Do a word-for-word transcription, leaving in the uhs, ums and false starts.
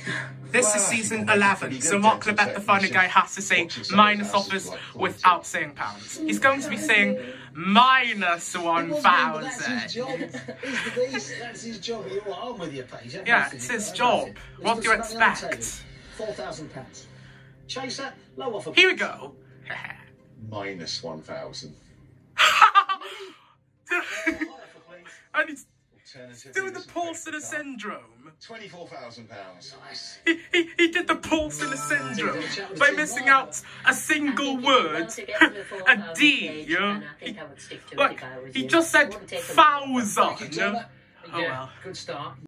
This is season eleven, so what Labbett the funny guy has to say minus offers without saying pounds. He's going to be saying minus one thousand. That's his job. You're on with your page. Yeah, it's his job. What do you expect? Four thousand pounds. Chaser, low offer. Here we go. Minus one thousand. And he's doing the Poun syndrome. Twenty-four thousand pounds. Nice. He, he he did the Poun syndrome by missing out a single word, a D. Yeah. He, look, he just said Fousan. Oh well. Good start.